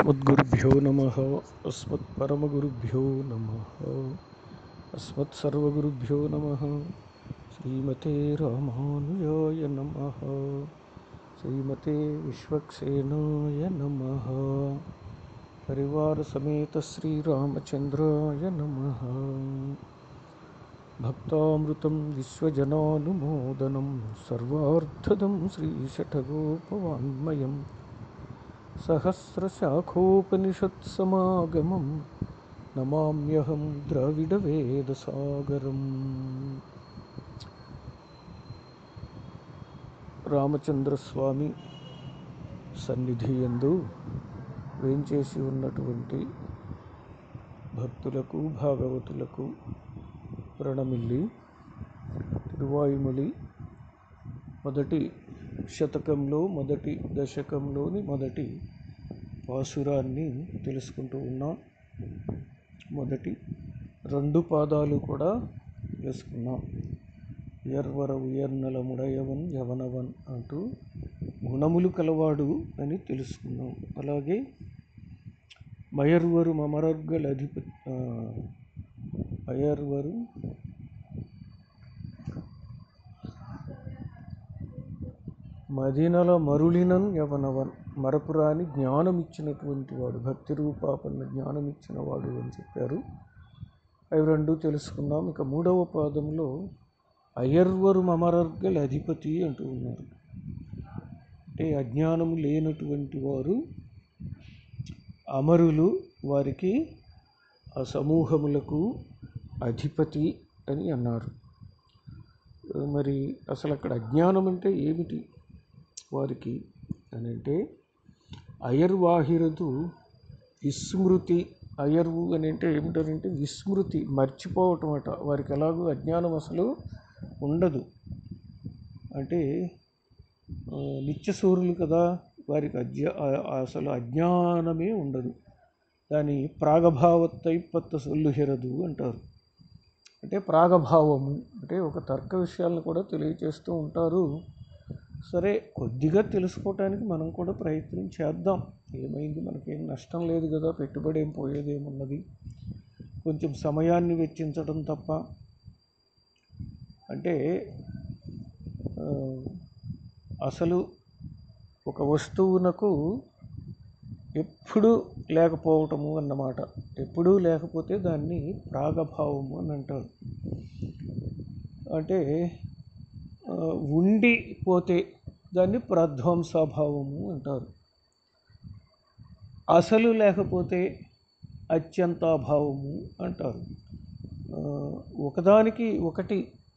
अस्मद्गुरुभ्यो नमः। अस्मत्परमगुरुभ्यो नमः। अस्मत्सर्वगुरुभ्यो नमः। श्रीमते रामानुजाय नमः। श्रीमते विश्वक्सेनाय नमः। परिवार समेत श्री रामचंद्राय नमः। भक्तामृतं विश्वजनानुमोदनं सर्वार्थदं श्रीशठगोपवाङ्मयं सहस्रशाखोपनिषत्समागमं नमाम्यहं द्रविडवेदसागरम्. రామచంద్రస్వామి సన్నిధి యందు వేంచేసి ఉన్నటువంటి భక్తులకు భాగవతులకు ప్రణమిల్లి తిరువాయుమలి మొదటి శతకంలో మొదటి దశకంలోని మొదటి పాసురాన్ని తెలుసుకుంటూ ఉన్నాం. మొదటి రెండు పాదాలు కూడా తెలుసుకున్నాం. ఎర్వర ఉయర్నల ముడయవన్ యవనవన్ అంటూ గుణములు కలవాడు అని తెలుసుకున్నాం. అలాగే మయర్వరు మమరర్గల మయర్వరు మదినల మరులినన్ యవనవన్, మరపురాని జ్ఞానం ఇచ్చినటువంటి వాడు, భక్తి రూపాపన్న జ్ఞానం ఇచ్చిన వాడు అని చెప్పారు. అవి రెండు తెలుసుకున్నాం. ఇక మూడవ పాదంలో అయర్వరు మమరర్గల అధిపతి అంటూ ఉన్నారు. అంటే అజ్ఞానము లేనటువంటి వారు అమరులు, వారికి ఆ సమూహములకు అధిపతి అని అన్నారు. మరి అసలు అక్కడ అజ్ఞానం అంటే ఏమిటి వారికి అని అంటే, అయర్వాహిరదు విస్మృతి. అయర్వు అని అంటే ఏమిటంటే విస్మృతి, మర్చిపోవటం అట. వారికి ఎలాగో అజ్ఞానం అసలు ఉండదు. అంటే నిత్యసూరులు కదా, వారికి అసలు అజ్ఞానమే ఉండదు. దాని ప్రాగభావత్తైపత్త సొల్లుహెరదు అంటారు. అంటే ప్రాగభావము అంటే ఒక తర్క విషయాలను కూడా తెలియచేస్తూ ఉంటారు. సరే, కొద్దిగా తెలుసుకోవటానికి మనం కూడా ప్రయత్నం చేద్దాం. ఏమైంది, మనకేం నష్టం లేదు కదా, పెట్టుబడి ఏం పోయేదేమున్నది, కొంచెం సమయాన్ని వెచ్చించడం తప్ప. అంటే అసలు ఒక వస్తువునకు ఎప్పుడూ లేకపోవటము అన్నమాట. ఎప్పుడూ లేకపోతే దాన్ని ప్రాగభావము అని అంటారు. అంటే ఉండిపోతే దాన్ని ప్రధ్వంసభావము అంటారు. అసలు లేకపోతే అత్యంతాభావము అంటారు. ఒకదానికి ఒకటి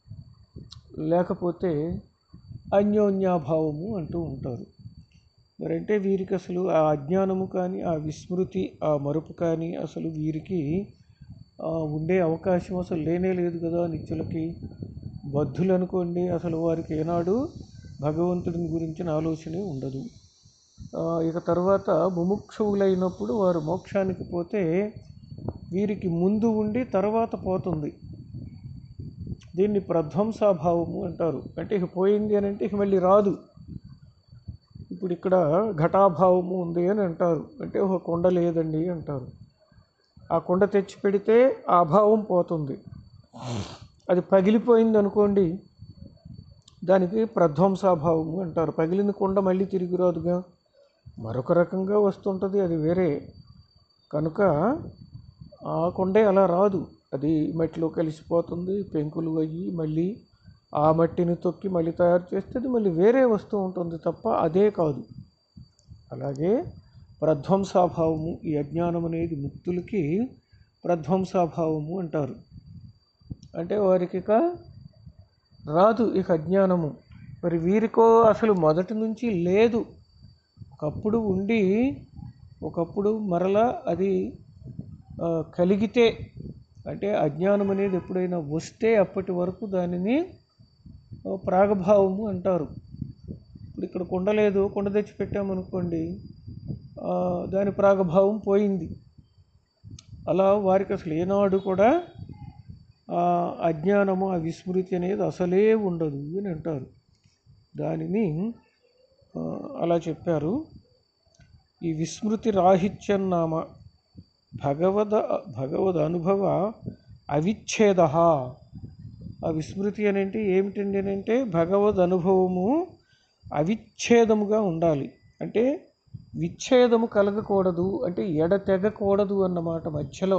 లేకపోతే అన్యోన్యాభావము అంటూ ఉంటారు. మరంటే వీరికి అసలు ఆ అజ్ఞానము కానీ, ఆ విస్మృతి, ఆ మరుపు కానీ అసలు వీరికి ఉండే అవకాశం అసలు లేనే లేదు కదా. నిత్యులకి బద్ధులు అనుకోండి, అసలు వారికి ఏనాడు భగవంతుడిని గురించిన ఆలోచనే ఉండదు. ఇక తర్వాత ముముక్షువులైనప్పుడు వారు మోక్షానికి పోతే వీరికి ముందు ఉండి తర్వాత పోతుంది. దీన్ని ప్రధ్వంసాభావము అంటారు. అంటే ఇక పోయింది అని అంటే ఇక మళ్ళీ రాదు. ఇప్పుడు ఇక్కడ ఘటాభావము ఉంది అని అంటారు. అంటే ఒక కొండ లేదండి అంటారు. ఆ కొండ తెచ్చి పెడితే ఆ భావం పోతుంది. అది పగిలిపోయింది అనుకోండి, దానికి ప్రధ్వంసాభావము అంటారు. పగిలిన కొండ మళ్ళీ తిరిగి రాదుగా, మరొక రకంగా వస్తుంటుంది, అది వేరే. కనుక ఆ కొండే అలా రాదు, అది మట్టిలో కలిసిపోతుంది, పెంకులు అయ్యి మళ్ళీ ఆ మట్టిని తొక్కి మళ్ళీ తయారు చేస్తే అది మళ్ళీ వేరే వస్తూ ఉంటుంది తప్ప అదే కాదు. అలాగే ప్రధ్వంసాభావము, ఈ అజ్ఞానం అనేది ముక్తులకి ప్రధ్వంసాభావము అంటారు. అంటే వారికి ఇక రాదు ఇక అజ్ఞానము. మరి వీరికో అసలు మొదటి నుంచి లేదు. ఒకప్పుడు ఉండి ఒకప్పుడు మరలా అది కలిగితే, అంటే అజ్ఞానం అనేది ఎప్పుడైనా వస్తే అప్పటి వరకు దానిని ప్రాగభావము అంటారు. ఇప్పుడు ఇక్కడ కొండ లేదు, కొండ తెచ్చి పెట్టామనుకోండి, దాని ప్రాగభావం పోయింది. అలా వారికి అసలు ఏనాడు కూడా అజ్ఞానము, ఆ విస్మృతి అనేది అసలే ఉండదు అని అంటారు. దానిని అలా చెప్పారు. ఈ విస్మృతి రాహిత్యం నామ భగవద్ అనుభవ అవిచ్ఛేద. ఆ విస్మృతి అనేది ఏమిటండి అని అంటే భగవద్ అనుభవము అవిచ్ఛేదముగా ఉండాలి. అంటే విచ్ఛేదము కలగకూడదు, అంటే ఎడతెగకూడదు అన్నమాట. మధ్యలో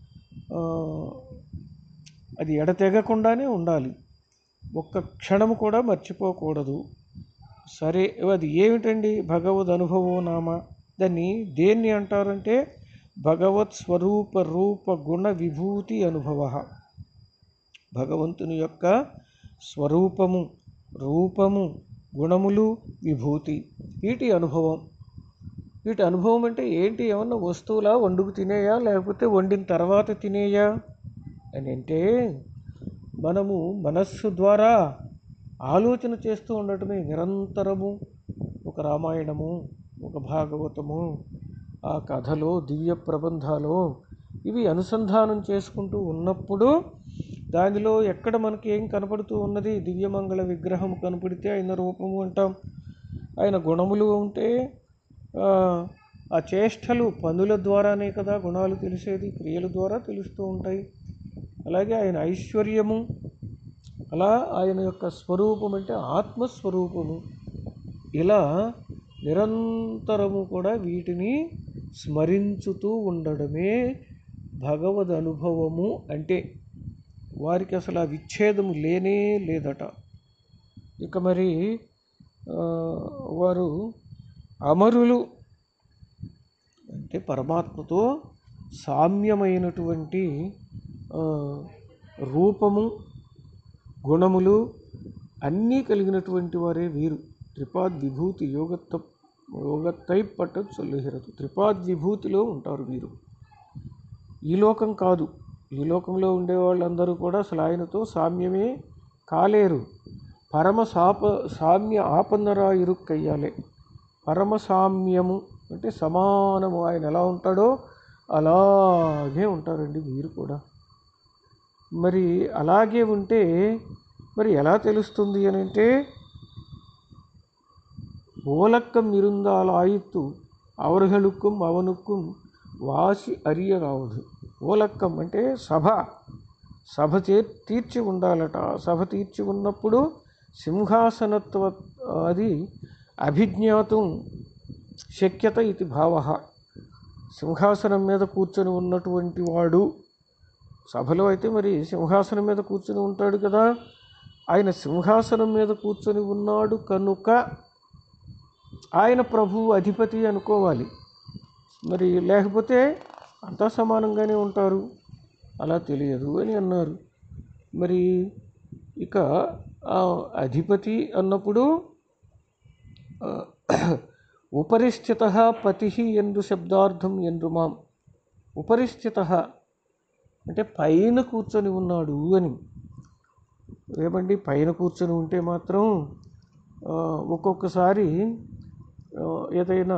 అది ఎడతెగకుండానే ఉండాలి, ఒక్క క్షణము కూడా మర్చిపోకూడదు. సరే, అది ఏమిటండి భగవద్ అనుభవం నామ? దాన్ని దేన్ని అంటారంటే భగవత్ స్వరూప రూప గుణ విభూతి అనుభవ. భగవంతుని యొక్క స్వరూపము, రూపము, గుణములు, విభూతి, వీటి అనుభవం. వీటి అనుభవం అంటే ఏంటి? ఏమన్నా వస్తువులా వండుకు తినేయా, లేకపోతే వండిన తర్వాత తినేయా అని అంటే మనము మనస్సు ద్వారా ఆలోచన చేస్తూ ఉండటమే. నిరంతరము ఒక రామాయణము, ఒక భాగవతము, ఆ కథలో, దివ్య ప్రబంధాలు ఇవి అనుసంధానం చేసుకుంటూ ఉన్నప్పుడు దానిలో ఎక్కడ మనకి ఏం కనపడుతూ ఉన్నది? దివ్యమంగళ విగ్రహం కనపడితే ఆయన రూపము అంటాం, ఆయన గుణములు ఉంటే ఆ చేష్టలు పనుల ద్వారానే కదా గుణాలు తెలిసేది, క్రియల ద్వారా తెలుస్తూ ఉంటాయి. అలాగే ఆయన ఐశ్వర్యము, అలా ఆయన యొక్క స్వరూపం అంటే ఆత్మస్వరూపము, ఇలా నిరంతరము కూడా వీటిని స్మరించుతూ ఉండడమే భగవద్ అనుభవము. అంటే వారికి అసలు ఆ విచ్ఛేదము లేనే లేదట. ఇక మరి వారు అమరులు అంటే పరమాత్మతో సామ్యమైనటువంటి రూపము, గుణములు అన్నీ కలిగినటువంటి వారే వీరు. త్రిపాద్ విభూతి యోగత్తై పట్టదు చొల్లుహిరదు. త్రిపాద్ విభూతిలో ఉంటారు వీరు. ఈ లోకం కాదు, ఈ లోకంలో ఉండే వాళ్ళందరూ కూడా అసలు ఆయనతో సామ్యమే కాలేరు. సామ్య ఆపన్నరా ఇరుక్కయ్యాలే. పరమ సామ్యము అంటే సమానము, ఆయన ఎలా ఉంటాడో అలాగే ఉంటారండి వీరు కూడా. మరి అలాగే ఉంటే మరి ఎలా తెలుస్తుంది అని అంటే ఓలక్కం ఇరుందాల ఆయిత్తు అవர்களுக்கும் అవనుக்கும் వాసి అరియరావదు. ఓలక్కం అంటే సభ తీర్చి ఉండాలట. సభ తీర్చి ఉన్నప్పుడు సింహాసనత్వ అది అభిజ్ఞాతం శక్యత ఇది భావ. సింహాసనం మీద కూర్చొని ఉన్నటువంటి వాడు, సభలో అయితే మరి సింహాసనం మీద కూర్చొని ఉంటాడు కదా, ఆయన సింహాసనం మీద కూర్చొని ఉన్నాడు కనుక ఆయన ప్రభువు అధిపతి అనుకోవాలి. మరి లేకపోతే అంతా సమానంగానే ఉంటారు, అలా తెలియదు అని అన్నారు. మరి ఇక అధిపతి అన్నప్పుడు ఉపరిస్థిత పతి ఎందు శబ్దార్థం ఎంద్రుమాం. ఉపరిస్థిత అంటే పైన కూర్చొని ఉన్నాడు అని. ఏమండి, పైన కూర్చొని ఉంటే మాత్రం ఒక్కొక్కసారి ఏదైనా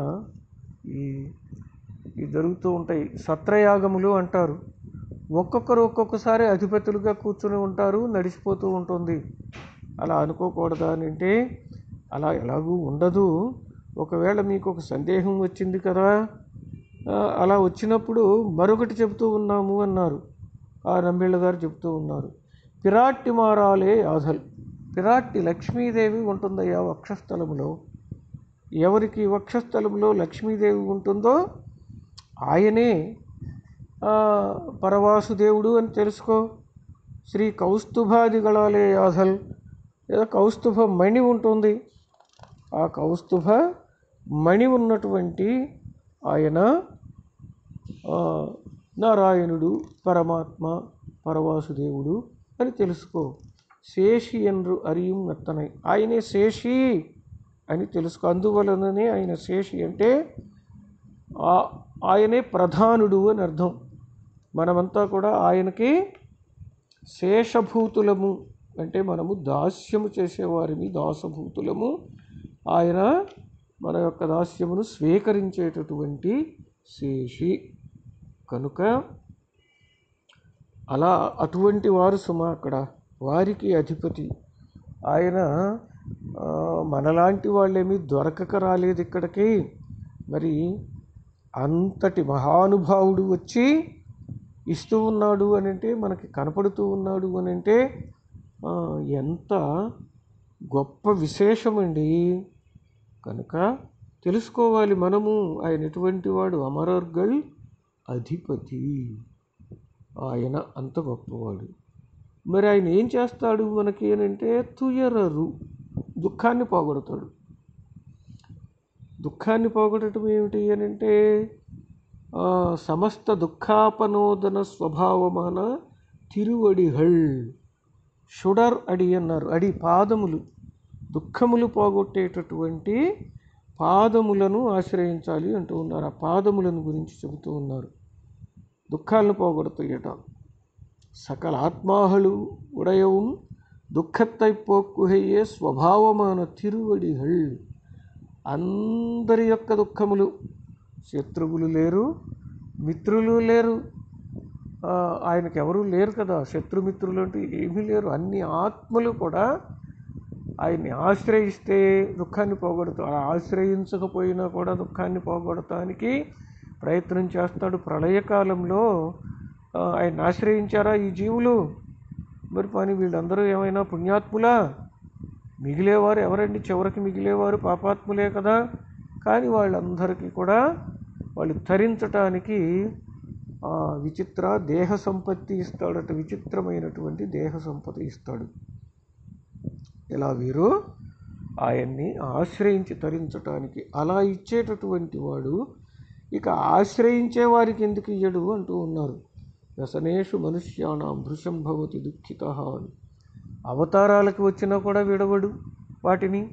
ఈ జరుగుతూ ఉంటాయి, సత్రయాగములు అంటారు. ఒక్కొక్కరు ఒక్కొక్కసారి అధిపతులుగా కూర్చొని ఉంటారు, నడిచిపోతూ ఉంటుంది. అలా అనుకోకూడదా అని అంటే అలా ఎలాగూ ఉండదు. ఒకవేళ మీకు ఒక సందేహం వచ్చింది కదా, అలా వచ్చినప్పుడు మరొకటి చెబుతూ ఉన్నాము అన్నారు. ఆ నంబిళ్ళ గారు చెబుతూ ఉన్నారు, పిరాట్టి మారాలే ఆధల్. పిరాట్టి లక్ష్మీదేవి ఉంటుందయ్యా వక్షస్థలములో. ఎవరికి వక్షస్థలంలో లక్ష్మీదేవి ఉంటుందో ఆయనే పరవాసుదేవుడు అని తెలుసుకో. శ్రీ కౌస్తుభాదిగళాలే ఆధల్, లేదా కౌస్తుభ మణి ఉంటుంది. ఆ కౌస్తుభ మణి ఉన్నటువంటి ఆయన నారాయణుడు, పరమాత్మ, పరవాసుదేవుడు అని తెలుసుకో. శేషి ఎండ్రు అరియం మెత్తనై, ఆయనే శేషి అని తెలుసుకో. అందువలననే ఆయన శేషి అంటే ఆయనే ప్రధానుడు అని అర్థం. మనమంతా కూడా ఆయనకి శేషభూతులము, అంటే మనము దాస్యము చేసేవారిని, దాసభూతులము. ఆయన మన యొక్క దాస్యమును స్వీకరించేటటువంటి శేషి కనుక అలా అటువంటి వారు సుమ అక్కడ వారికి అధిపతి. ఆయన మనలాంటి వాళ్ళేమీ దొరకక రాలేదు ఇక్కడికి. మరి అంతటి మహానుభావుడు వచ్చి ఇస్తూ ఉన్నాడు అని అంటే, మనకి కనపడుతూ ఉన్నాడు అని అంటే ఎంత గొప్ప విశేషమండి. కనుక తెలుసుకోవాలి మనము, ఆయన ఎటువంటి వాడు, అమరర్గల్ అధిపతి, ఆయన అంత గొప్పవాడు. మరి ఆయన ఏం చేస్తాడు మనకి అని అంటే, తుయరరు, దుఃఖాన్ని పోగొడతాడు. దుఃఖాన్ని పోగొట్టడం ఏమిటి అని అంటే, సమస్త దుఃఖాపనోదన స్వభావమాన తిరువడిహళ్, షుడర్ అడి అన్నారు. అడి పాదములు, దుఃఖములు పోగొట్టేటటువంటి పాదములను ఆశ్రయించాలి అంటూ ఉన్నారు. ఆ పాదములను గురించి చెబుతూ ఉన్నారు. దుఃఖాలను పోగొడతాయట. సకల ఆత్మాహలు ఉడయவும் దుఃఖத்தை పోక్కుహయ్యే స్వభావమాన తిరువడిహళ్. అందరి యొక్క దుఃఖములు, శత్రువులు లేరు, మిత్రులు లేరు, ఆయనకి ఎవరూ లేరు కదా, శత్రుమిత్రులు అంటూ ఏమీ లేరు. అన్ని ఆత్మలు కూడా ఆయన్ని ఆశ్రయిస్తే దుఃఖాన్ని పోగొడతాడు. ఆశ్రయించకపోయినా కూడా దుఃఖాన్ని పోగొడటానికి ప్రయత్నం చేస్తాడు. ప్రళయకాలంలో ఆయన ఆశ్రయించారా ఈ జీవులు? మరి పని వీళ్ళందరూ ఏమైనా పుణ్యాత్ములా? మిగిలేవారు ఎవరండి? చివరికి మిగిలేవారు పాపాత్ములే కదా. కానీ వాళ్ళందరికీ కూడా వాళ్ళు తరించటానికి విచిత్ర దేహ సంపత్తి ఇస్తాడట. విచిత్రమైనటువంటి దేహ సంపత్తి ఇస్తాడు. ఇలా వీరు ఆయన్ని ఆశ్రయించి తరించటానికి అలా ఇచ్చేటటువంటి వాడు ఇక ఆశ్రయించే వారికి ఎందుకు ఇయ్యడు అంటూ ఉన్నారు. వ్యసనేషు మనుష్యానాం భృశం భవతి దుఃఖిత అని. అవతారాలకు వచ్చినా కూడా విడవడు వాటిని.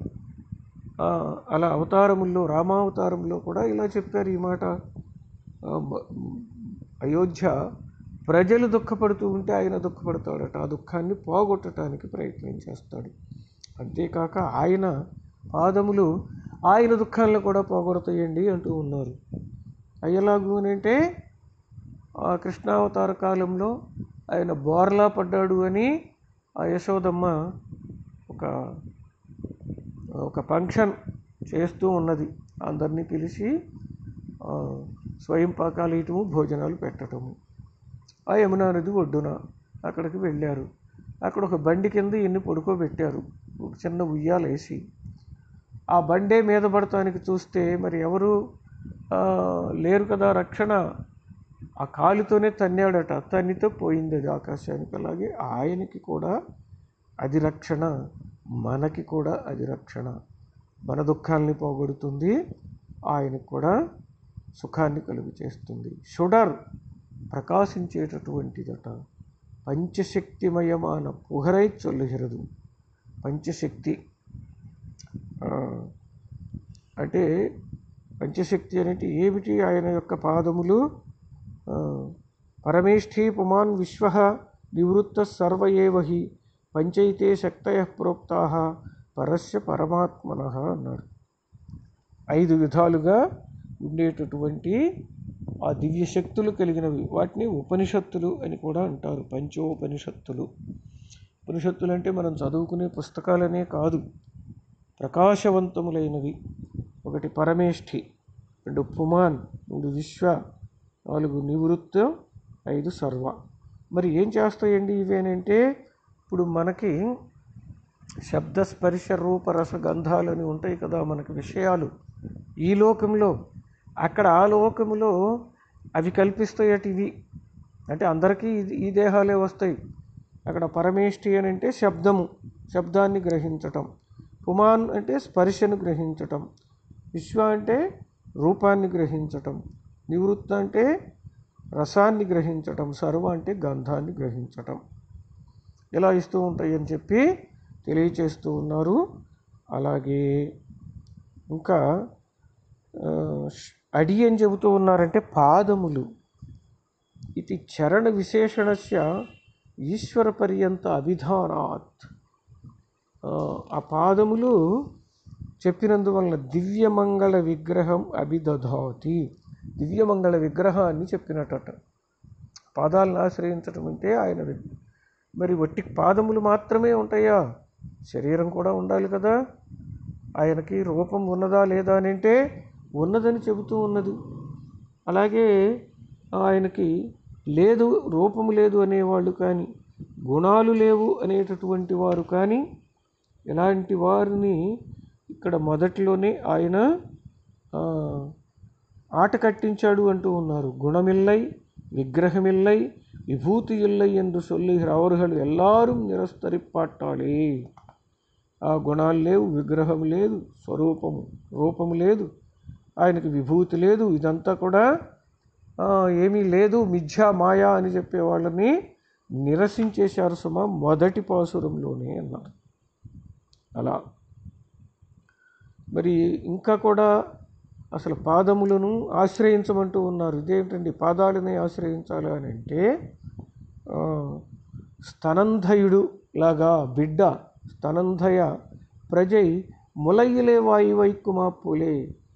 అలా అవతారముల్లో, రామావతారంలో కూడా ఇలా చెప్పారు ఈ మాట. అయోధ్య ప్రజలు దుఃఖపడుతూ ఉంటే ఆయన దుఃఖపడతాడట. ఆ దుఃఖాన్ని పోగొట్టడానికి ప్రయత్నం చేస్తాడు. అంతేకాక ఆయన పాదములు ఆయన దుఃఖాలను కూడా పోగొడతాయండి అంటూ ఉన్నారు. అయ్యలాగు అని అంటే, ఆ కృష్ణావతార కాలంలో ఆయన బోర్లా పడ్డాడు అని ఆ యశోదమ్మ ఒక ఫంక్షన్ చేస్తూ ఉన్నది. అందరినీ పిలిచి స్వయం పాకాలు ఇయటము, భోజనాలు పెట్టడము. ఆ యమునా నది ఒడ్డున అక్కడికి వెళ్ళారు. అక్కడ ఒక బండి కింద ఎన్ని పడుకోబెట్టారు, ఒక చిన్న ఉయ్యాలేసి. ఆ బండే మీద పడటానికి చూస్తే మరి ఎవరు లేరు కదా రక్షణ. ఆ కాలుతోనే తన్నాడట. తన్నితో పోయింది అది ఆకాశానికి. అలాగే ఆయనకి కూడా అది రక్షణ, మనకి కూడా అది రక్షణ. మన దుఃఖాలని పోగొడుతుంది, ఆయనకు కూడా సుఖాన్ని కలుగు చేస్తుంది. షుడర్ ప్రకాశించేటటువంటిదట. పంచశక్తిమయమాన పుహరై చొల్లుహిరదు. పంచశక్తి అంటే, పంచశక్తి అనేది ఏమిటి? ఆయన యొక్క పాదములు. పరమేష్ఠీ పుమాన్ విశ్వ నివృత్త సర్వ ఏవహి పంచైతే శక్తయ ప్రోక్తా పరస్య పరమాత్మనః అన్నాడు. 5 విధాలుగా ఉండేటటువంటి ఆ దివ్య శక్తులు కలిగినవి, వాటిని ఉపనిషత్తులు అని కూడా అంటారు. పంచోపనిషత్తులు. ఉపనిషత్తులు అంటే మనం చదువుకునే పుస్తకాలనే కాదు, ప్రకాశవంతములైనవి. 1 పరమేష్ఠి, 2 పుమాన్, 3 విశ్వ, 4 నివృత్త, 5 సర్వ. మరి ఏం చేస్తాయండి ఇవేనంటే, ఇప్పుడు మనకి శబ్ద స్పర్శ రూప రస గంధాలని ఉంటాయి కదా మనకి విషయాలు ఈ లోకంలో. అక్కడ ఆ లోకములో అవి కల్పిస్తాయట. ఇవి అంటే అందరికీ ఈ దేహాలే వస్తాయి. అక్కడ పరమేష్ఠి అని అంటే శబ్దము, శబ్దాన్ని గ్రహించటం. పుమాన్ అంటే స్పర్శను గ్రహించటం. విశ్వ అంటే రూపాన్ని గ్రహించటం. నివృత్త అంటే రసాన్ని గ్రహించటం. సర్వ అంటే గంధాన్ని గ్రహించటం. ఇలా ఇస్తూ ఉంటాయి అని చెప్పి తెలియచేస్తూ ఉన్నారు. అలాగే ఇంకా అడి అని చెబుతూ ఉన్నారంటే పాదములు. ఇది చరణ విశేషణస్య ఈశ్వర పర్యంత అభిధానాత్. ఆ పాదములు చెప్పినందువలన దివ్యమంగళ విగ్రహం అభిదధాతి. దివ్యమంగళ విగ్రహాన్ని చెప్పినట్ట. పాదాలను ఆశ్రయించటం అంటే ఆయన. మరి వట్టి పాదములు మాత్రమే ఉంటాయా? శరీరం కూడా ఉండాలి కదా. ఆయనకి రూపం ఉన్నదా లేదా అని అంటే ఉన్నదని చెబుతూ ఉన్నది. అలాగే ఆయనకి లేదు, రూపము లేదు అనేవాళ్ళు కానీ, గుణాలు లేవు అనేటటువంటి వారు కానీ, ఇలాంటి వారిని ఇక్కడ మొదటిలోనే ఆయన ఆట కట్టించాడు అంటూ ఉన్నారు. గుణమిల్లై విగ్రహమిల్లై విభూతి ఇల్లై என்று சொல்லுகிற அவர்கள் எல்லாரும் నిరస్తరిపాటాలే. ఆ గుణాలు లేవు, విగ్రహం లేదు, రూపము లేదు, ఆయనకి విభూతి లేదు, ఇదంతా కూడా ఏమీ లేదు, మిథ్యా మాయా అని చెప్పే వాళ్ళని నిరసించేశారు సుమా మొదటి పాసురంలోనే అన్నారు. అలా మరి ఇంకా కూడా అసలు పాదములను ఆశ్రయించమంటూ ఉన్నారు. ఇదేంటండి పాదాలని ఆశ్రయించాలి అని అంటే, స్తనంధయుడు లాగా బిడ్డ స్తనంధయ ప్రజై ములయ్యలే వాయువైక్కుమా పూలే.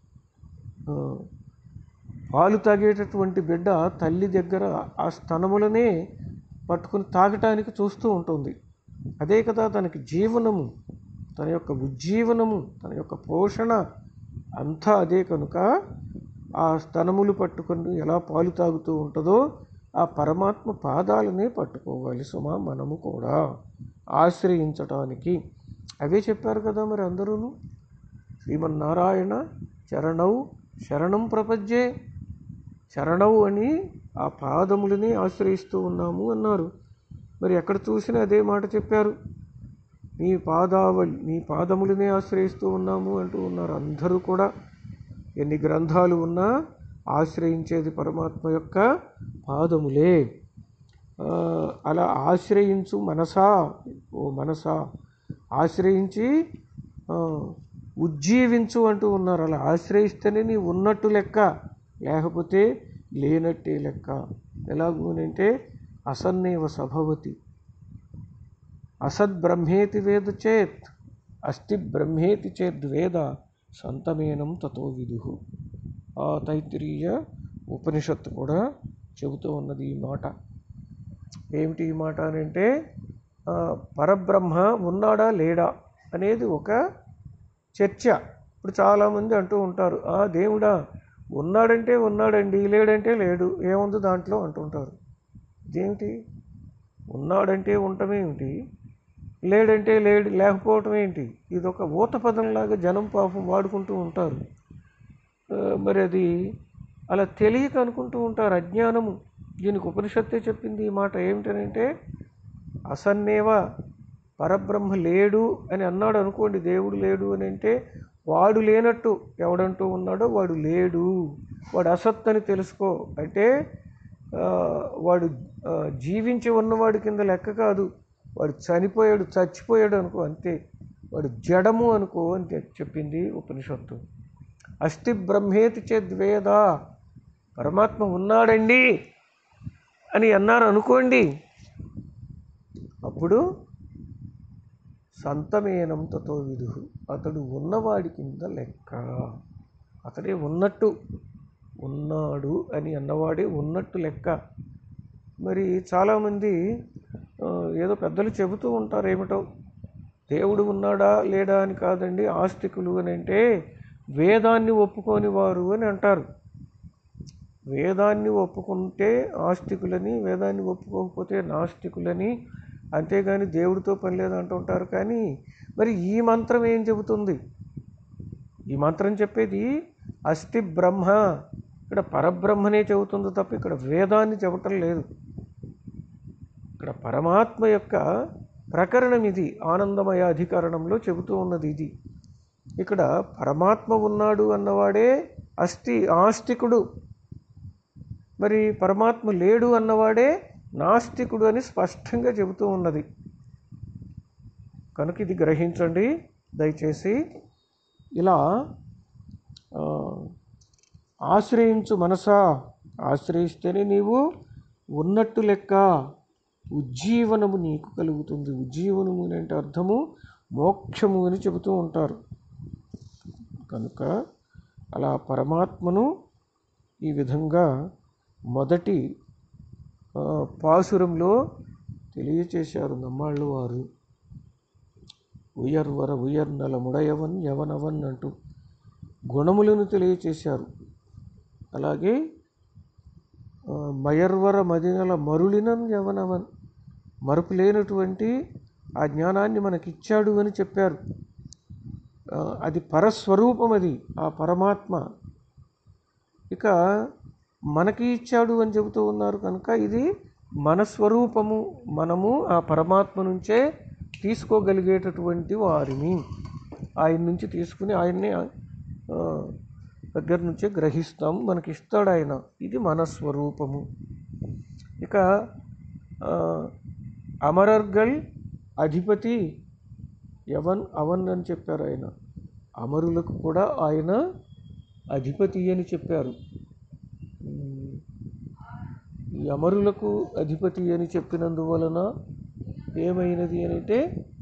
పాలు తాగేటటువంటి బిడ్డ తల్లి దగ్గర ఆ స్తనములనే పట్టుకుని తాగటానికి చూస్తూ ఉంటుంది. అదే కదా తనకి జీవనము, తన యొక్క ఉజ్జీవనము, తన యొక్క పోషణ అంతా అదే. కనుక ఆ స్తనములు పట్టుకొని ఎలా పాలు తాగుతూ ఉంటుందో ఆ పరమాత్మ పాదాలనే పట్టుకోవాలి సుమా మనము కూడా ఆశ్రయించటానికి. అవే చెప్పారు కదా మరి అందరూ. శ్రీమన్నారాయణ చరణౌ శరణం ప్రపంచే, చరణౌ అని ఆ పాదములని ఆశ్రయిస్తూ ఉన్నాము అన్నారు. మరి ఎక్కడ చూసినా అదే మాట చెప్పారు. నీ పాదములనే ఆశ్రయిస్తూ ఉన్నాము అంటూ ఉన్నారు అందరూ కూడా. ఎన్ని గ్రంథాలు ఉన్నా ఆశ్రయించేది పరమాత్మ యొక్క పాదములే. అలా ఆశ్రయించు మనసా, ఓ మనసా ఆశ్రయించి ఉజ్జీవించు అంటూ ఉన్నారు. అలా ఆశ్రయిస్తేనే నీ ఉన్నట్టు లెక్క, లేకపోతే లేనట్టే లెక్క. ఎలాగూనంటే అసన్నేవ సభవతి, అసద్ బ్రహ్మేతి వేద చేత్, అస్తి బ్రహ్మేతి చేద్ వేద సంతమేనం తతో విదుహు. ఆ తైత్తిరీయ ఉపనిషత్తు కూడా చెబుతూ ఉన్నది ఈ మాట. ఏమిటి ఈ మాట అని అంటే, పరబ్రహ్మ ఉన్నాడా లేడా అనేది ఒక చర్చ. ఇప్పుడు చాలామంది అంటూ ఉంటారు, దేవుడా ఉన్నాడంటే ఉన్నాడండి, లేడంటే లేడు, ఏముంది దాంట్లో అంటుంటారు. ఇదేమిటి? ఉన్నాడంటే ఉండటమేమిటి, లేడంటే లేకపోవటం ఏంటి? ఇది ఒక ఊత పదంలాగా జనం పాపం వాడుకుంటూ ఉంటారు. మరి అది అలా తెలియక అనుకుంటూ ఉంటారు, అజ్ఞానము. దీనికి ఉపనిషత్తే చెప్పింది ఈ మాట. ఏమిటనంటే, అసన్నేవ పరబ్రహ్మ లేడు అని అన్నాడు అనుకోండి, దేవుడు లేడు అని అంటే వాడు లేనట్టు. ఎవడంటూ ఉన్నాడో వాడు లేడు, వాడు అసత్ అని తెలుసుకో. అంటే వాడు జీవించి ఉన్నవాడి కింద లెక్క కాదు, వాడు చచ్చిపోయాడు అనుకో, అంతే. వాడు జడము అనుకో అని చెప్పింది ఉపనిషత్తు. అస్తి బ్రహ్మేతి చేద్వేద, పరమాత్మ ఉన్నాడండి అని అన్నారు అనుకోండి, అప్పుడు సంతమేనం తతో విదుహు, అతడు ఉన్నవాడి కింద లెక్క. అతడే ఉన్నట్టు, ఉన్నాడు అని అన్నవాడే ఉన్నట్టు లెక్క. మరి చాలామంది ఏదో పెద్దలు చెబుతూ ఉంటారు, ఏమిటో దేవుడు ఉన్నాడా లేడా అని కాదండి, ఆస్తికులు అని అంటే వేదాన్ని ఒప్పుకోని వారు అని అంటారు. వేదాన్ని ఒప్పుకుంటే ఆస్తికులని, వేదాన్ని ఒప్పుకోకపోతే నాస్తికులని, అంతేగాని దేవుడితో పని లేదు అంటుంటారు. కానీ మరి ఈ మంత్రం ఏం చెబుతుంది? ఈ మంత్రం చెప్పేది అస్తి బ్రహ్మ, ఇక్కడ పరబ్రహ్మనే చెబుతుంది తప్ప ఇక్కడ వేదాన్ని చెప్పటం లేదు. ఇక్కడ పరమాత్మ యొక్క ప్రకరణం ఇది, ఆనందమయ అధికరణంలో చెబుతూ ఉన్నది ఇది. ఇక్కడ పరమాత్మ ఉన్నాడు అన్నవాడే ఆస్తికుడు, మరి పరమాత్మ లేడు అన్నవాడే నాస్తికుడు అని స్పష్టంగా చెబుతూ ఉన్నది. కనుక ఇది గ్రహించండి దయచేసి. ఇలా ఆశ్రయించు మనసా, ఆశ్రయిస్తేనే నీవు ఉన్నట్టు లెక్క, ఉజ్జీవనము నీకు కలుగుతుంది. ఉజ్జీవనము అంటే అర్థము మోక్షము అని చెబుతూ ఉంటారు. కనుక అలా పరమాత్మను ఈ విధంగా మొదటి పాసురంలో తెలియచేశారు నమ్మాళ్ళు వారు. ఉయర్వర ఉయర్నల ముడయవన్ యవనవన్ అంటూ గుణములను తెలియచేశారు. అలాగే మయర్వర మదినల మరులినం యవనవన్, మరుపు లేనటువంటి ఆ జ్ఞానాన్ని మనకిచ్చాడు అని చెప్పారు. అది పరస్వరూపం, అది ఆ పరమాత్మ ఇక మనకి ఇచ్చాడు అని చెబుతూ ఉన్నారు కనుక ఇది మన స్వరూపము, మనము ఆ పరమాత్మ నుంచే తీసుకోగలిగేటటువంటి వారిని, ఆయన నుంచి తీసుకుని ఆయన్ని దగ్గర నుంచే గ్రహిస్తాము, మనకిస్తాడు ఆయన, ఇది మన స్వరూపము. ఇక అమరర్గల్ అధిపతి అవన్ అని చెప్పారు. ఆయన అమరులకు కూడా ఆయన అధిపతి అని చెప్పారు. ఈ అమరులకు అధిపతి అని చెప్పినందువలన ఏమైనది అని అంటే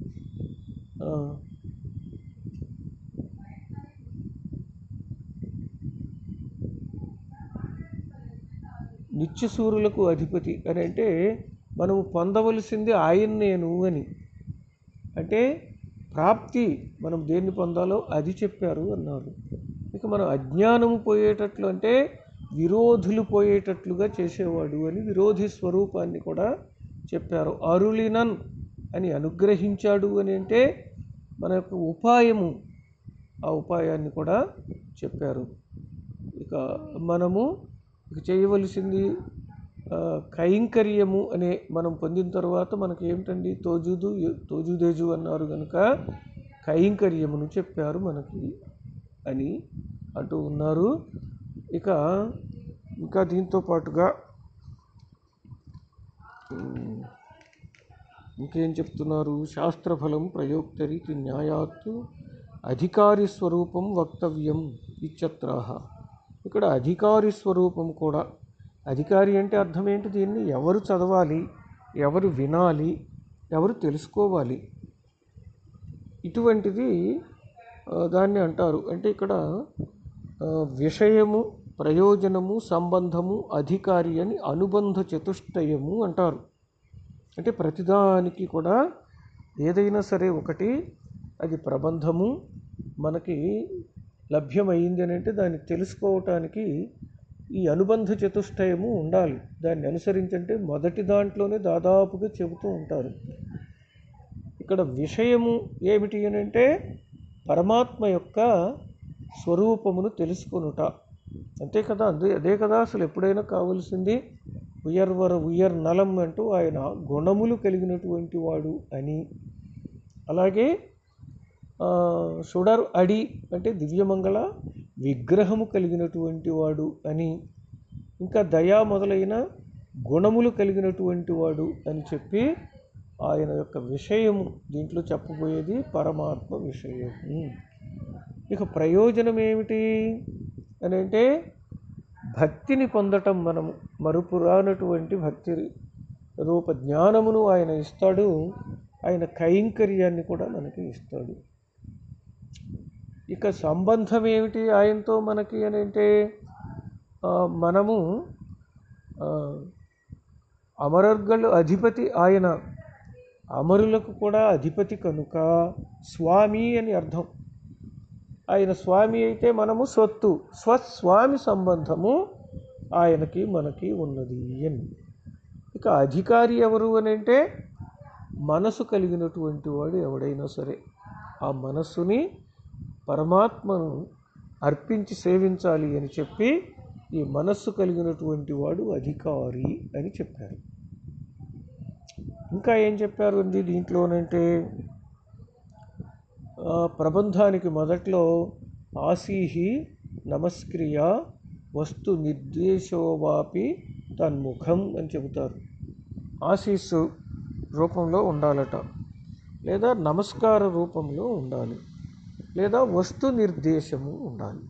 నిత్యసూరులకు అధిపతి అని అంటే మనము పొందవలసింది ఆయన నేను అని, అంటే ప్రాప్తి మనం దేన్ని పొందాలో అది చెప్పారు అన్నారు. ఇక మనం అజ్ఞానము పోయేటట్లు అంటే విరోధులు పోయేటట్లుగా చేసేవాడు అని విరోధి స్వరూపాన్ని కూడా చెప్పారు. అరుళినన్ అని అనుగ్రహించాడు అని అంటే మన యొక్క ఉపాయము, ఆ ఉపాయాన్ని కూడా చెప్పారు. ఇక మనము చేయవలసింది కైంకర్యము అనే మనం పొందిన తర్వాత మనకి ఏమిటండి, తోజుదేజు అన్నారు కనుక కైంకర్యమును చెప్పారు మనకి అని అంటూ ఉన్నారు. ఇంకా దీంతో పాటుగా ఇంకేం చెప్తున్నారు, శాస్త్రఫలం ప్రయోక్తరీతి న్యాయాత్తు అధికారి స్వరూపం వక్తవ్యం ఇత్యత్రాహ. ఇక్కడ అధికారి స్వరూపం కూడా, అధికారి అంటే అర్థం ఏంటి, దీన్ని ఎవరు చదవాలి, ఎవరు వినాలి, ఎవరు తెలుసుకోవాలి, ఇటువంటిది దాన్ని అంటారు. అంటే ఇక్కడ విషయము, ప్రయోజనము, సంబంధము, అధికారి అని అనుబంధ చతుష్టయము అంటారు. అంటే ప్రతిదానికి కూడా ఏదైనా సరే ఒకటి అది ప్రబంధము మనకి లభ్యమైంది అని అంటే దాన్ని తెలుసుకోవటానికి ఈ అనుబంధ చతుష్టయము ఉండాలి. దాన్ని అనుసరించంటే మొదటి దాంట్లోనే దాదాపుగా చెబుతూ ఉంటారు. ఇక్కడ విషయము ఏమిటి అని అంటే పరమాత్మ యొక్క స్వరూపమును తెలుసుకొనుట, అంతే కదా. అదే కదా అసలు ఎప్పుడైనా కావలసింది. ఉయర్ నలం అంటూ ఆయన గుణములు కలిగినటువంటి వాడు అని, అలాగే సుడర్ అడి అంటే దివ్యమంగళ విగ్రహము కలిగినటువంటి వాడు అని, ఇంకా దయా మొదలైన గుణములు కలిగినటువంటి వాడు అని చెప్పి ఆయన యొక్క విషయము దీంట్లో చెప్పబోయేది పరమాత్మ విషయము. ఇక ప్రయోజనం ఏమిటి అని అంటే భక్తిని పొందటం, మనము మరుపురానటువంటి భక్తి రూప జ్ఞానమును ఆయన ఇస్తాడు. ఆయన కైంకర్యాన్ని కూడా మనకి ఇస్తాడు. ఇక సంబంధం ఏమిటి ఆయనతో మనకి అని అంటే మనము అమరర్గల్ అధిపతి ఆయన, అమరులకు కూడా అధిపతి కనుక స్వామి అని అర్థం. ఆయన స్వామి అయితే మనము సొత్తు, స్వస్వామి సంబంధము ఆయనకి మనకి ఉన్నది అని. ఇక అధికారి ఎవరు అని అంటే మనసు కలిగినటువంటి వాడు ఎవడైనా సరే ఆ మనస్సుని పరమాత్మను అర్పించి సేవించాలి అని చెప్పి ఈ మనస్సు కలిగినటువంటి వాడు అధికారి అని చెప్పారు. ఇంకా ఏం చెప్పారు అండి దీంట్లోనంటే ప్రబంధానికి మొదట్లో ఆసీహి నమస్క్రియ వస్తు నిర్దేశోవాపి తన్ముఖం అని చెబుతారు. ఆశీస్సు రూపంలో ఉండాలట, లేదా నమస్కార రూపంలో ఉండాలి, లేదా వస్తు నిర్దేశము ఉండాలి.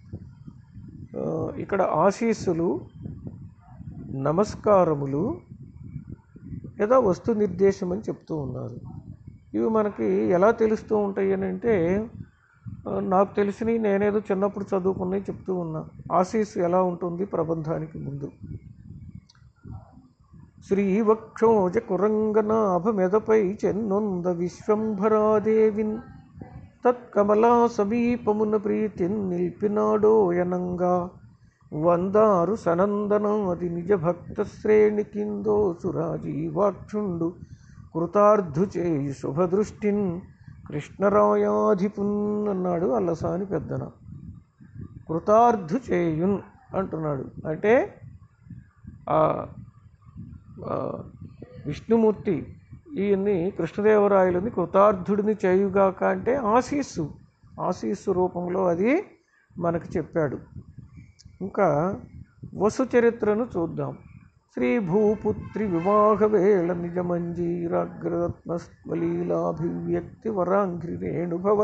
ఇక్కడ ఆశీస్సులు, నమస్కారములు లేదా వస్తు నిర్దేశం అని చెప్తూ ఉన్నారు. ఇవి మనకి ఎలా తెలుస్తూ ఉంటాయి అని అంటే నాకు తెలిసినవి నేనేదో చిన్నప్పుడు చదువుకున్నవి చెప్తూ ఉన్నా. ఆశీస్సు ఎలా ఉంటుంది ప్రబంధానికి ముందు, శ్రీవక్షోజ కురంగనాభ మెదపై చెన్నొంద విశ్వంభరాదేవిన్ తత్కమలా సమీపమున ప్రీతిని నిల్పినాడోయనంగా వందారు సనందనాది నిజ భక్త శ్రేణి కిందో సురాజీవాక్షుండు కృతార్థు చేయి శుభదృష్టిన్ కృష్ణరాయాధిపున్ అన్నాడు అల్లసాని పెద్దన. కృతార్థు చేయున్ అంటున్నాడు అంటే విష్ణుమూర్తి ఈయన్ని కృష్ణదేవరాయలని కృతార్థుడిని చేయుగాక అంటే ఆశీస్సు రూపంలో అది మనకు చెప్పాడు. ఇంకా వసు చరిత్రను చూద్దాం. శ్రీ భూపుత్రి వివాహ వేళ నిజమంజీరాగ్రరత్నస్వలీలాభివ్యక్తి వరాంఘ్రి రేణుభవ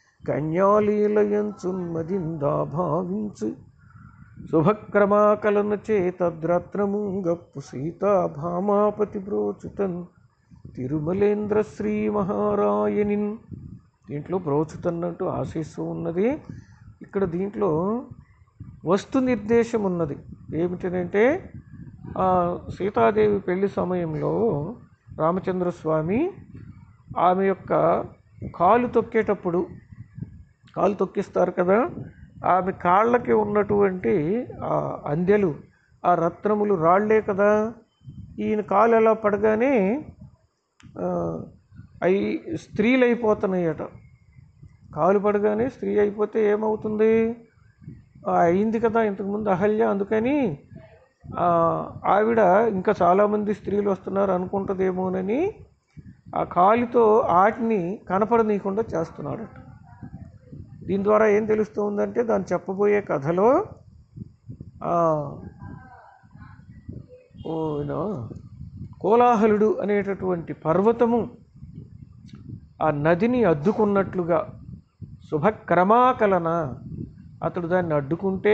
కన్యాలీలయంచున్మదిందా భావించు శుభక్రమాకలన చేతద్రత్నము గప్పు సీతా భామాపతి బ్రోచుతన్ తిరుమలేంద్ర శ్రీ మహారాయనిన్. దీంట్లో బ్రోచుతన్నట్టు ఆశీస్సు ఉన్నది. ఇక్కడ దీంట్లో వస్తు నిర్దేశం ఉన్నది. ఏమిటంటే సీతాదేవి పెళ్లి సమయంలో రామచంద్రస్వామి ఆమె యొక్క కాలు తొక్కిస్తారు కదా, ఆమె కాళ్ళకి ఉన్నటువంటి అందెలు ఆ రత్నములు రాళ్లే కదా. ఈయన కాలు ఎలా పడగానే అవి స్త్రీలు అయిపోతున్నాయట. కాలు పడగానే స్త్రీ అయిపోతే ఏమవుతుంది, అయింది కదా ఇంతకుముందు అహల్య, అందుకని ఆవిడ ఇంకా చాలామంది స్త్రీలు వస్తున్నారు అనుకుంటుందేమోనని ఆ కాలితో వాటిని కనపడనీయకుండా చేస్తున్నాడట. దీని ద్వారా ఏం తెలుస్తుందంటే దాన్ని చెప్పబోయే కథలో కోలాహలుడు అనేటటువంటి పర్వతము ఆ నదిని అడ్డుకున్నట్లుగా శుభక్రమాకలన అతడు దాన్ని అడ్డుకుంటే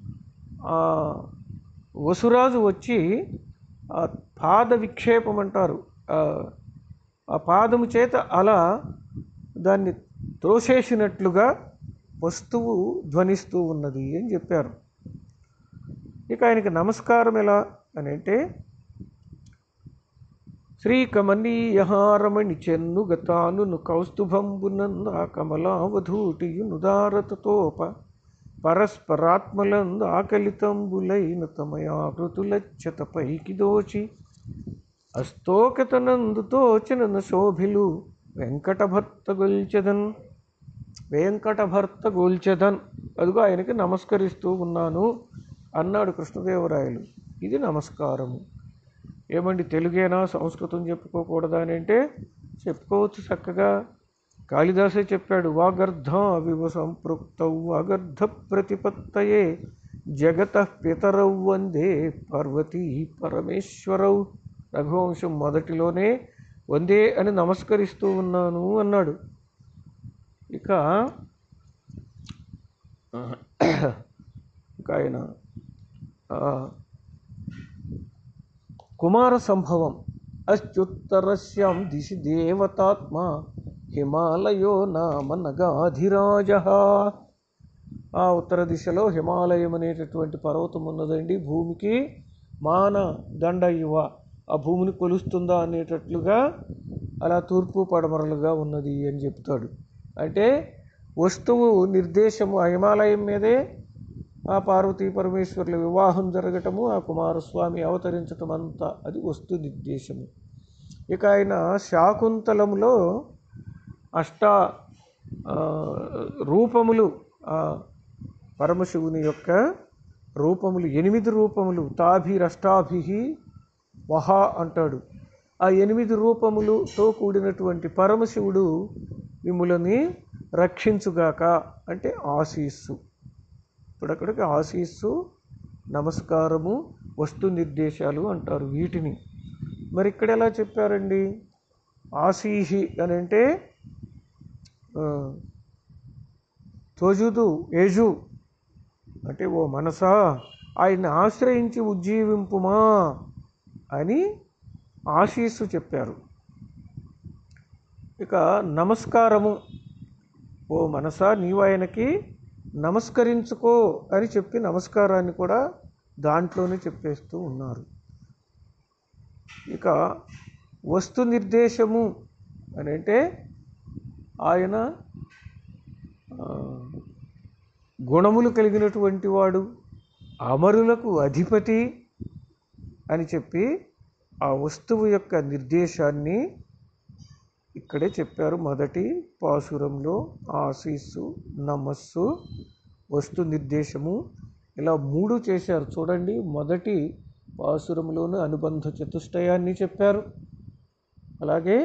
వసురాజు వచ్చి పాద విక్షేపం అంటారు, ఆ పాదము చేత అలా దాన్ని త్రోసేసినట్లుగా వస్తువు ధ్వనిస్తూ ఉన్నది అని చెప్పారు. ఇక ఆయనకి నమస్కారం ఎలా అని అంటే శ్రీకమనీయహారమణి చెన్నుగతాను కౌస్తుభంబునంద కమలావధూటియునుదారతతోప పరస్పరాత్మలంద ఆకలితంబులైన తమయాకృతులచ్చత పైకి దోచి అస్తోకతనందుతోచన శోభిలు వెంకటభర్త గొల్చెదన్ అదిగో ఆయనకి నమస్కరిస్తూ ఉన్నాను అన్నాడు కృష్ణదేవరాయలు. ఇది నమస్కారము. ఏమండి తెలుగేనా, సంస్కృతం చెప్పుకోకూడదా అని అంటే చెప్పుకోవచ్చు చక్కగా. కాళిదాసే చెప్పాడు, వాగర్ధ వివ సంపృక్తౌ వాగర్ధ ప్రతిపత్తయే జగత పితరౌ వందే పార్వతీ పరమేశ్వరౌ. రఘువంశం మొదటిలోనే వందే అని నమస్కరిస్తూ ఉన్నాను అన్నాడు. ఇక ఆయన కుమార సంభవం అత్యుత్తరస్యాం దిశి దేవతాత్మ హిమాలయో నామ నగాధిరాజ. ఆ ఉత్తర దిశలో హిమాలయం అనేటటువంటి పర్వతం ఉన్నదండి. భూమికి మాన దండ ఇవ, ఆ భూమిని కొలుస్తుందా అనేటట్లుగా అలా తూర్పు పడమరలుగా ఉన్నది అని చెప్తాడు. అంటే వస్తువు నిర్దేశము ఆ హిమాలయం మీదే ఆ పార్వతీ పరమేశ్వరుల వివాహం జరగటము, ఆ కుమారస్వామి అవతరించటం అంతా అది వస్తు నిర్దేశము. ఇక ఆయన శాకుంతలములో రూపములు, పరమశివుని యొక్క రూపములు 8 రూపములు, తాభిరష్టాభి వహా అంటాడు. ఆ 8 రూపములతో కూడినటువంటి పరమశివుడు మిమ్ములని రక్షించుగాక అంటే ఆశీస్సు. ఇప్పుడు అక్కడికి ఆశీస్సు, నమస్కారము, వస్తు నిర్దేశాలు అంటారు వీటిని. మరి ఇక్కడ ఎలా చెప్పారండి? ఆశీహి అని అంటే త్వజుదు ఏజు అంటే ఓ మనసా ఆయన్ని ఆశ్రయించి ఉజ్జీవింపుమా అని ఆశీస్సు చెప్పారు. ఇక నమస్కారము, ఓ మనసా నీవు ఆయనకి నమస్కరించుకో అని చెప్పి నమస్కారాన్ని కూడా దాంట్లోనే చెప్పేస్తూ ఉన్నారు. ఇక వస్తు నిర్దేశము అని అంటే ఆయన ఆ, గుణములు కలిగినటువంటి వాడు, అమరులకు అధిపతి అని చెప్పి ఆ వస్తువు యొక్క నిర్దేశాన్ని ఇక్కడే చెప్పారు. మొదటి పాసురంలో ఆశీస్సు, నమస్సు, వస్తు నిర్దేశము, ఇలా 3 చేశారు. చూడండి, మొదటి పాసురంలోనే అనుబంధ చతుష్టయాన్ని చెప్పారు, అలాగే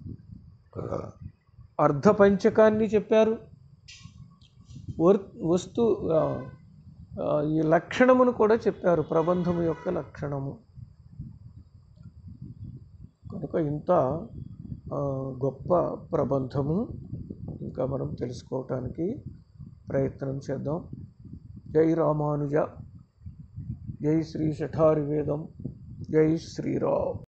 అర్ధపంచకాన్ని చెప్పారు, వస్తు ఈ లక్షణమును కూడా చెప్పారు, ప్రబంధము యొక్క లక్షణము. కనుక ఇంత గొప్ప ప్రబంధము ఇంకా మనం తెలుసుకోవటానికి ప్రయత్నం చేద్దాం. జై రామానుజ, జై శ్రీ శఠారి వేదం, జై శ్రీరామ్.